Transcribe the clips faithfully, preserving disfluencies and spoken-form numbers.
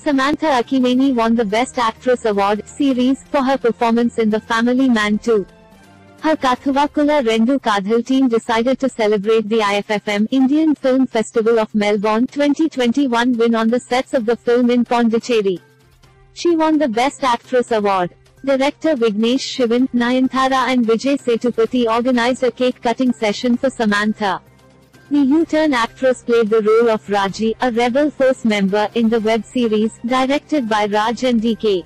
Samantha Akineni won the Best Actress Award series for her performance in The Family Man two. Her Kathuvakula Rendu Kadhal team decided to celebrate the I F F M Indian Film Festival of Melbourne twenty twenty-one win on the sets of the film in Pondicherry. She won the Best Actress Award. Director Vignesh Shivan, Nayanthara and Vijay Sethupathi organized a cake-cutting session for Samantha. The U-turn actress played the role of Raji, a rebel force member, in the web series, directed by Raj and D K.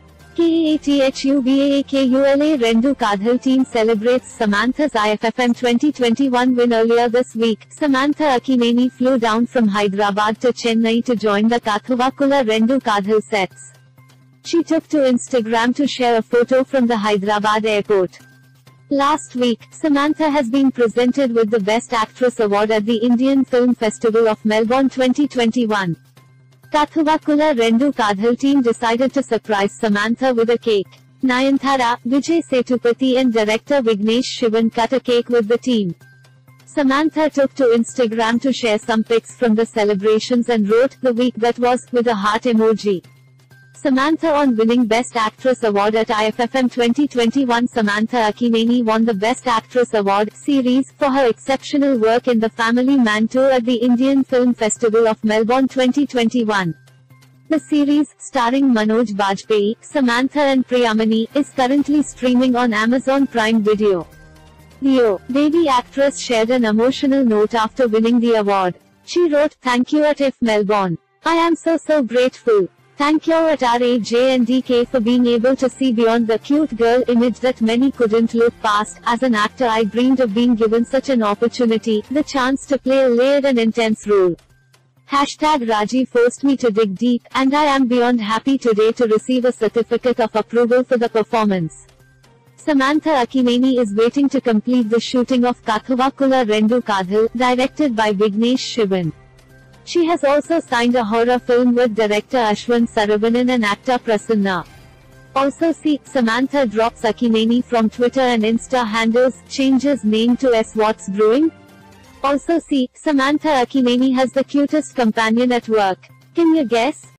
Kathuvakula Rendu Kadhal team celebrates Samantha's I F F M twenty twenty-one win. Earlier this week, Samantha Akineni flew down from Hyderabad to Chennai to join the Kathuvakula Rendu Kadhal sets. She took to Instagram to share a photo from the Hyderabad airport. Last week, Samantha has been presented with the Best Actress Award at the Indian Film Festival of Melbourne twenty twenty-one. Kathuvakula Rendu Kadhal team decided to surprise Samantha with a cake. Nayanthara, Vijay Sethupathi and director Vignesh Shivan cut a cake with the team. Samantha took to Instagram to share some pics from the celebrations and wrote, "The week that was," with a heart emoji. Samantha on winning Best Actress Award at I F F M twenty twenty-one. Samantha Akineni won the Best Actress Award series for her exceptional work in The Family Man two at the Indian Film Festival of Melbourne twenty twenty-one. The series, starring Manoj Bajpayee, Samantha and Priyamani, is currently streaming on Amazon Prime Video. The O Baby actress shared an emotional note after winning the award. She wrote, "Thank you at I F Melbourne. I am so so grateful. Thank you at R A J and D K for being able to see beyond the cute girl image that many couldn't look past. As an actor, I dreamed of being given such an opportunity, the chance to play a layered and intense role. Hashtag Raji forced me to dig deep, and I am beyond happy today to receive a certificate of approval for the performance." Samantha Akineni is waiting to complete the shooting of Kathuvakula Rendu Kadhal, directed by Vignesh Shivan. She has also signed a horror film with director Ashwin Saravanan and actor Prasanna. Also see, Samantha drops Akineni from Twitter and Insta handles, changes name to S. What's Brewing? Also see, Samantha Akineni has the cutest companion at work. Can you guess?